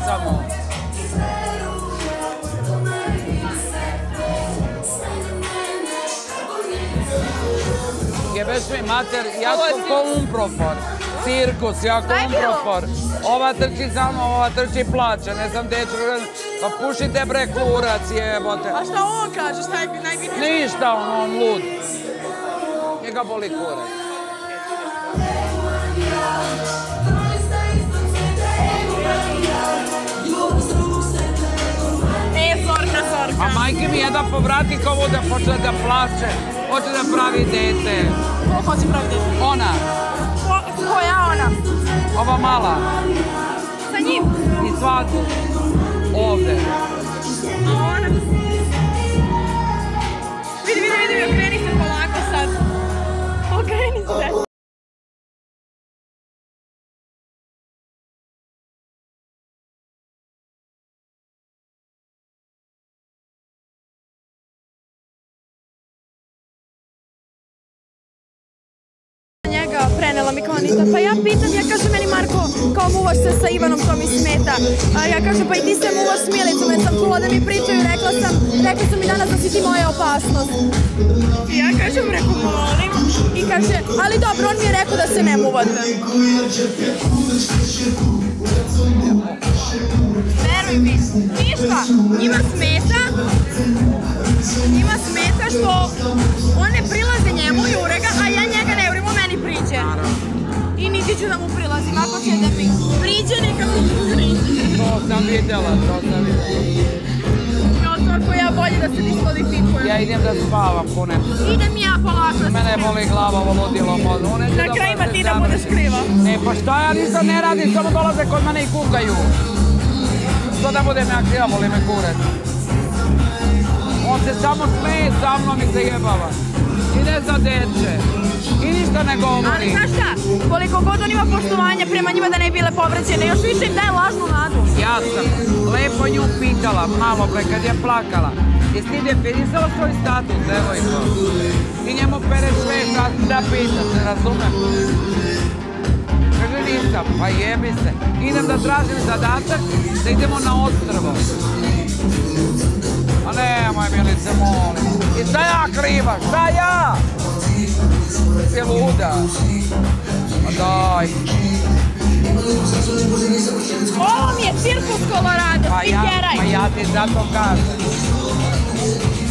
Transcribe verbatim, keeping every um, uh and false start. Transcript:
samo. Jebeš mi mater, ja sam ko umprofor. Cirkus, ja ko umprofor. Ova trči za mnom, ova trči plaća, ne znam gdje ću... Pa pušite bre kurac, jebote. A šta on kaže, šta je najbitnije? Ništa, on, on lud. Njega boli kurac. E, Zorka, Zorka. A majke mi jedan povrati kao ovo da počne da plače. Hoće da pravi dete. Ko hoće pravi dete? Ona. Koja ona? Ova mala. Sa njim? I svaku. Ovde. Ona. Vidi, vidi, vidi, okreni se polako sad. Okreni se. Prenela mi kao Anita, pa ja pitam, ja kažem meni Marko, kao muvaš se sa Ivanom, to mi smeta. A ja kažem, pa i ti se muvaš s Milicom, jer sam čula da mi pričaju, rekla sam, rekla sam mi danas da si ti moja opasnost. I ja kažem, rekao, molim, i kaže, ali dobro, on mi je rekao da se ne muvate. Veruj mi, ništa, njima smeta, njima smeta što on ne prilaze njemu i urega, a ja njega ne urim, on meni priđe. I niti ću da mu prilazim, ako će da mi priđe, neka mi priđe. To sam vidjela, to sam vidjela. No, toliko ja bolje da se diskvalifikujem. Ja idem da spavam punem. Idem ja polako da se Mene boli glava, ovo ludilo modu. Na krajima ti da budeš kriva. Ne, pa šta ja nisam ne radim, samo dolaze kod mene i kukaju. Što da budem ja kriva, boli me kurac. On se samo smeje sa mnom i se jebava. Ide za deče. I ništa ne govori. Ali znaš šta, koliko god on ima poštovanja prema njima da ne bile povređene, još više im daje lažnu nadu. Ja sam lepo nju pitala, malo pre, kad je plakala. Jesi ti definisala svoj status, devojko? I njemu pereš sve šta da pita, se razumem? Kaže nisam, pa jebi se. Idem da tražim zadatak, da idemo na ostrvo. A nemoj, Milice, molim. I šta ja kriva, šta ja? Je luda. A daj. Ovo mi je cirkus Colorado, svi tjeraj. Pa ja ti zato kažem.